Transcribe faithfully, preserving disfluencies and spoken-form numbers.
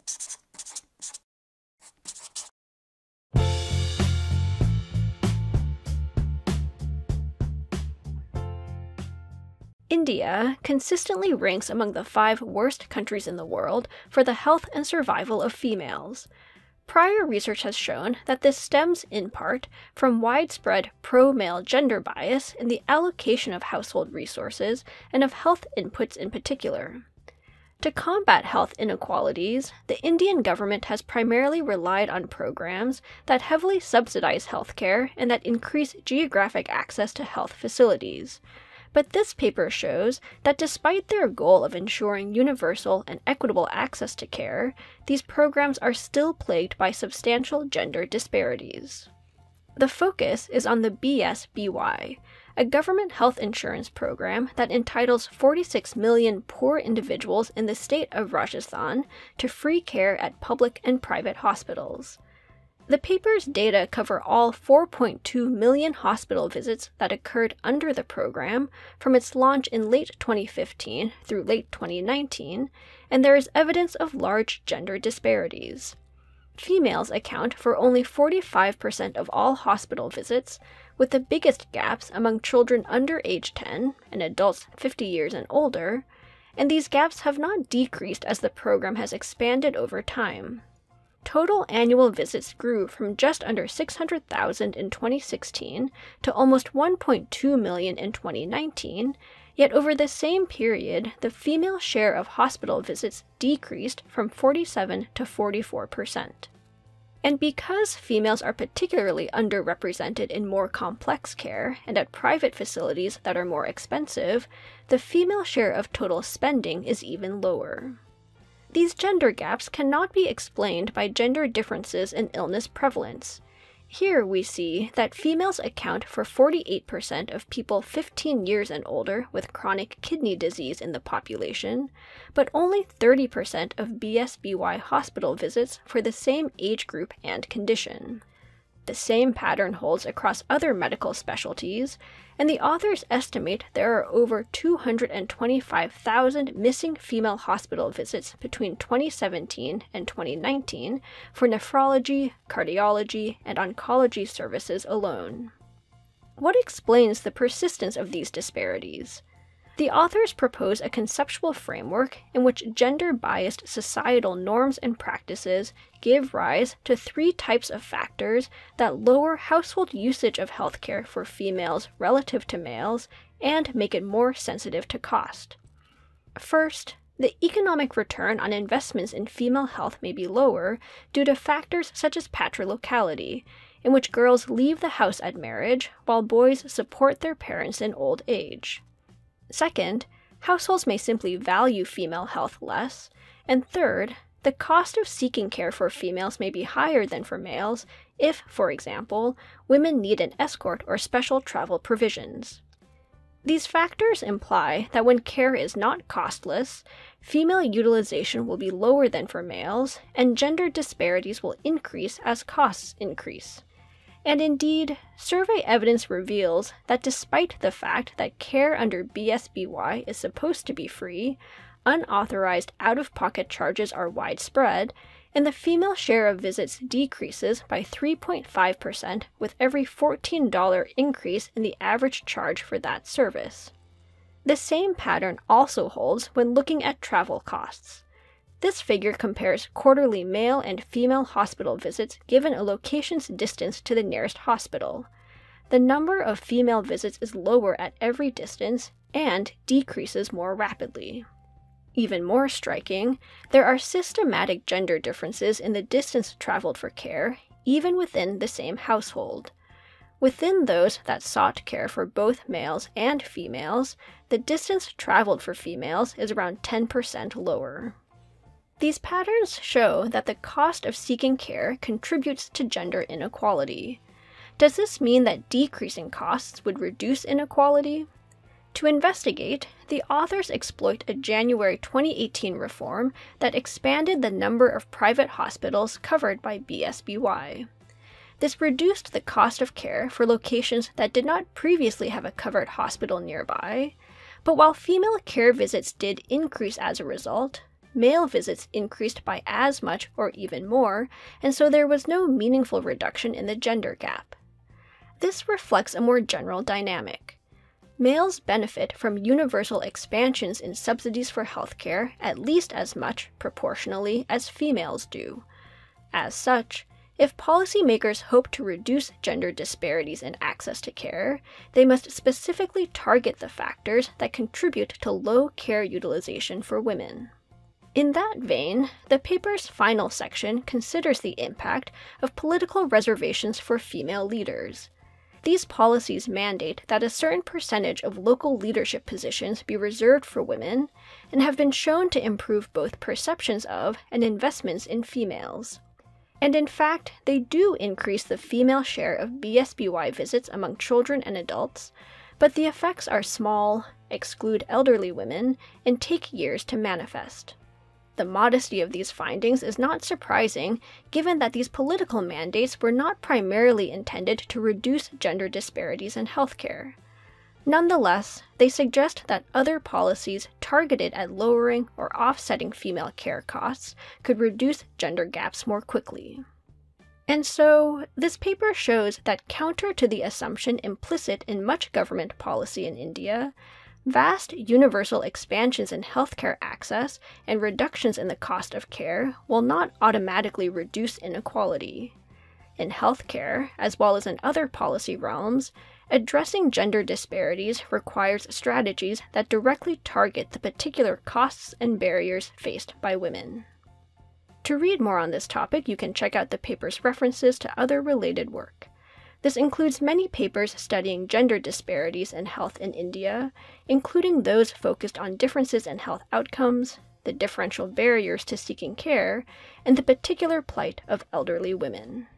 India consistently ranks among the five worst countries in the world for the health and survival of females. Prior research has shown that this stems, in part, from widespread pro-male gender bias in the allocation of household resources and of health inputs in particular. To combat health inequalities, the Indian government has primarily relied on programs that heavily subsidize healthcare and that increase geographic access to health facilities. But this paper shows that despite their goal of ensuring universal and equitable access to care, these programs are still plagued by substantial gender disparities. The focus is on the B S B Y, a government health insurance program that entitles forty-six million poor individuals in the state of Rajasthan to free care at public and private hospitals. The paper's data cover all four point two million hospital visits that occurred under the program from its launch in late twenty fifteen through late twenty nineteen, and there is evidence of large gender disparities. Females account for only forty-five percent of all hospital visits, with the biggest gaps among children under age ten and adults fifty years and older, and these gaps have not decreased as the program has expanded over time. Total annual visits grew from just under six hundred thousand in twenty sixteen to almost one point two million in twenty nineteen, yet over the same period, the female share of hospital visits decreased from forty-seven to forty-four percent. And because females are particularly underrepresented in more complex care and at private facilities that are more expensive, the female share of total spending is even lower. These gender gaps cannot be explained by gender differences in illness prevalence. Here we see that females account for forty-eight percent of people fifteen years and older with chronic kidney disease in the population, but only thirty percent of B S B Y hospital visits for the same age group and condition. The same pattern holds across other medical specialties, and the authors estimate there are over two hundred twenty-five thousand missing female hospital visits between twenty seventeen and twenty nineteen for nephrology, cardiology, and oncology services alone. What explains the persistence of these disparities? The authors propose a conceptual framework in which gender-biased societal norms and practices give rise to three types of factors that lower household usage of healthcare for females relative to males and make it more sensitive to cost. First, the economic return on investments in female health may be lower due to factors such as patrilocality, in which girls leave the house at marriage while boys support their parents in old age. Second, households may simply value female health less, and third, the cost of seeking care for females may be higher than for males if, for example, women need an escort or special travel provisions. These factors imply that when care is not costless, female utilization will be lower than for males, and gender disparities will increase as costs increase. And indeed, survey evidence reveals that despite the fact that care under B S B Y is supposed to be free, unauthorized out-of-pocket charges are widespread, and the female share of visits decreases by three point five percent with every fourteen dollars increase in the average charge for that service. The same pattern also holds when looking at travel costs. This figure compares quarterly male and female hospital visits given a location's distance to the nearest hospital. The number of female visits is lower at every distance and decreases more rapidly. Even more striking, there are systematic gender differences in the distance traveled for care, even within the same household. Within those that sought care for both males and females, the distance traveled for females is around ten percent lower. These patterns show that the cost of seeking care contributes to gender inequality. Does this mean that decreasing costs would reduce inequality? To investigate, the authors exploit a January twenty eighteen reform that expanded the number of private hospitals covered by B S B Y. This reduced the cost of care for locations that did not previously have a covered hospital nearby, but while female care visits did increase as a result, male visits increased by as much or even more, and so there was no meaningful reduction in the gender gap. This reflects a more general dynamic. Males benefit from universal expansions in subsidies for healthcare at least as much, proportionally, as females do. As such, if policymakers hope to reduce gender disparities in access to care, they must specifically target the factors that contribute to low care utilization for women. In that vein, the paper's final section considers the impact of political reservations for female leaders. These policies mandate that a certain percentage of local leadership positions be reserved for women, and have been shown to improve both perceptions of and investments in females. And in fact, they do increase the female share of B S B Y visits among children and adults, but the effects are small, exclude elderly women, and take years to manifest. The modesty of these findings is not surprising, given that these political mandates were not primarily intended to reduce gender disparities in healthcare. Nonetheless, they suggest that other policies targeted at lowering or offsetting female care costs could reduce gender gaps more quickly. And so, this paper shows that counter to the assumption implicit in much government policy in India, vast universal expansions in healthcare access and reductions in the cost of care will not automatically reduce inequality. In healthcare, as well as in other policy realms, addressing gender disparities requires strategies that directly target the particular costs and barriers faced by women. To read more on this topic, you can check out the paper's references to other related work. This includes many papers studying gender disparities in health in India, including those focused on differences in health outcomes, the differential barriers to seeking care, and the particular plight of elderly women.